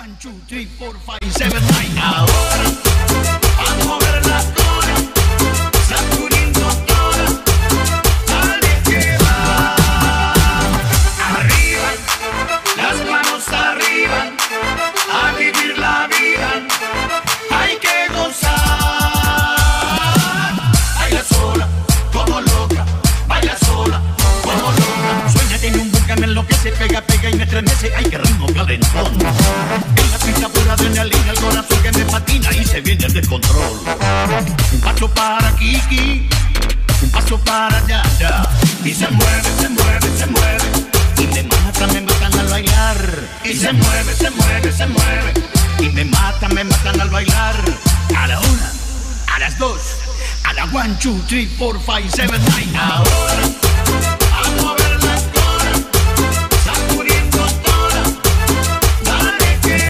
1, 2, 3, 4, 5, 7, 9. Ahora vamos a mover la cola, sacudiendo toda. Dale que va. Arriba, las manos arriba, a vivir la vida. Hay que gozar. Baila sola, como loca. Baila sola, como loca. Sueña, tiene un boom que me enloquece, pega y me estremece. Ay, qué ritmo calentón. En la pista pura adrenalina, el corazón que me patina y se viene el descontrol. Un paso para Kiki, un paso para allá. Y se mueve, se mueve, se mueve. Y me matan al bailar. Y se mueve, se mueve, se mueve. Y me matan al bailar. A la 1, a las 2, a la 1, 2, 3, 4, 5, 7, 9. Ahora